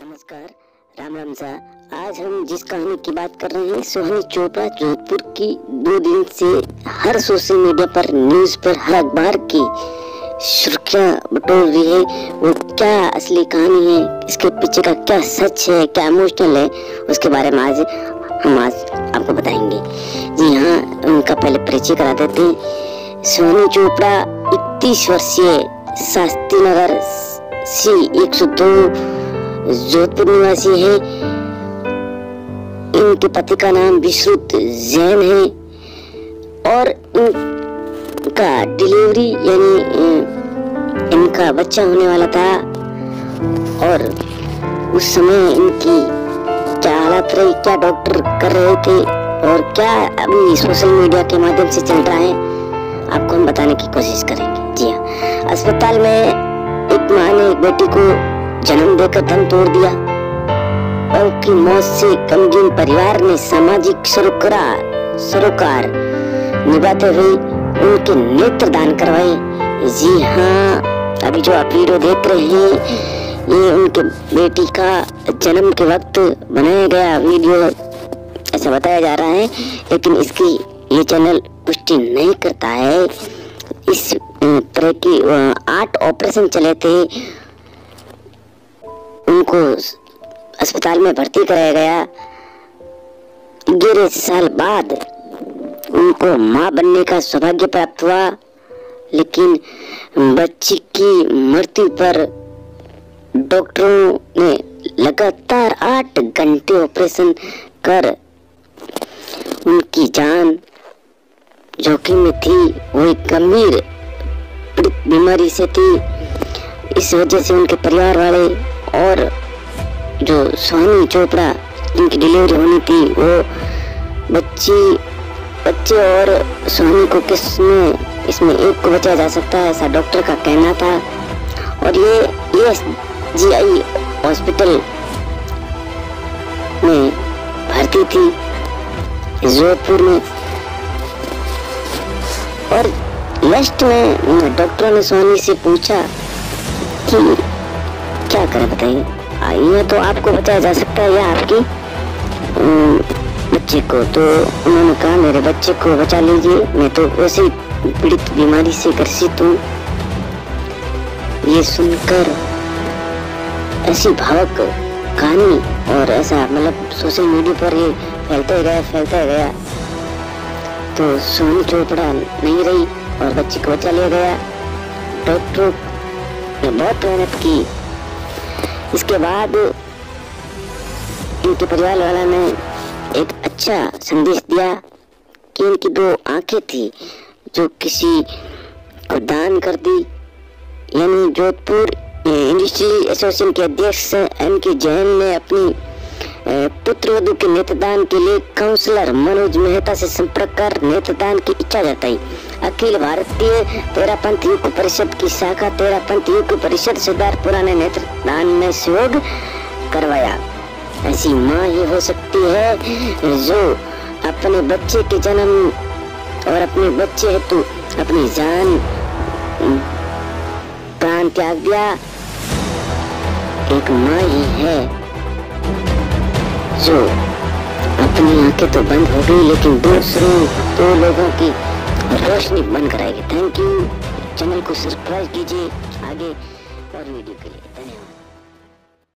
नमस्कार, राम राम सा। आज हम जिस कहानी की बात कर रहे हैं सुहानी चोपड़ा जोधपुर की 2 दिन से हर सोशल मीडिया पर, न्यूज पर, हर अखबार की सुर्खियां बटोर रही है। वो क्या असली कहानी है, इसके पीछे का क्या सच है, क्या इमोशनल है, उसके बारे में हम आपको बताएंगे। जी हाँ, उनका पहले परिचय करा देते हैं। सुहानी चोपड़ा 31 वर्षीय शास्त्री नगर C102 जोधपुर निवासी है। इनके पति का नाम विश्रुत जैन है और इनका डिलीवरी यानी इनका बच्चा होने वाला था। और उस समय इनकी क्या हालत रही, क्या डॉक्टर कर रहे थे और क्या अभी सोशल मीडिया के माध्यम से चल रहा है, आपको हम बताने की कोशिश करेंगे। जी हाँ, अस्पताल में एक माँ ने एक बेटी को जन्म देकर दम तोड़ दिया और उनकी मौत से गमगीन परिवार ने सामाजिक सरोकार निभाते हुए उनके नेत्र दान करवाए। जी हाँ, अभी जो आप वीडियो देख रहे हैं ये उनके बेटी का जन्म के वक्त बनाया गया वीडियो ऐसा बताया जा रहा है, लेकिन इसकी ये चैनल पुष्टि नहीं करता है। इस तरह की 8 ऑपरेशन चले थे, उनको अस्पताल में भर्ती कराया गया। 11 साल बाद उनको मां बनने का सौभाग्य प्राप्त हुआ, लेकिन बच्ची की मृत्यु पर डॉक्टरों ने लगातार 8 घंटे ऑपरेशन कर उनकी जान जोखिम में थी। वो एक गंभीर बीमारी से थी। इस वजह से उनके परिवार वाले और जो सुहानी चोपड़ा जिनकी डिलीवरी होनी थी, वो बच्चे और सुहानी को इसमें एक को बचाया जा सकता है, ऐसा डॉक्टर का कहना था। और ये GI हॉस्पिटल में भर्ती थी जोधपुर में। और लास्ट में डॉक्टरों ने सुहानी से पूछा कि क्या करें बताइए, ये तो आपको बचाया जा सकता है या आपकी बच्चे को। तो उन्होंने कहा मेरे बच्चे को बचा लीजिए, मैं तो वैसे ही पीड़ित बीमारी से ग्रसित हूँ। ये सुनकर ऐसी भावुक कहानी और ऐसा मतलब सोशल मीडिया पर ये फैलता गया तो सुहानी चोपड़ा नहीं रही और बच्ची को बचा लिया गया। डॉक्टरों ने बहुत मेहनत की। इसके बाद इनके परिवार वाला ने एक अच्छा संदेश दिया कि इनकी 2 आंखें थी जो किसी को दान कर दी। यानी जोधपुर इंडस्ट्री एसोसिएशन के अध्यक्ष M.K. जैन ने अपनी पुत्र वधू के नेत्रदान के लिए काउंसलर मनोज मेहता से संपर्क कर नेत्रदान की इच्छा जताई। अखिल भारतीय तेरापंथ युग परिषद की शाखा तेरापंथ युग परिषद सुधारपुरा ने नेत्रदान में सहयोग करवाया। ऐसी माँ ही हो सकती है जो अपने बच्चे के जन्म और अपने बच्चे हेतु अपनी जान प्राण त्याग दिया। एक माँ ही है जो अपनी आंखें तो बंद हो गई लेकिन दूसरों 2 लोगों की रोशनी बंद कराएगी। Thank you. चैनल को सब्सक्राइब कीजिए आगे और वीडियो के लिए।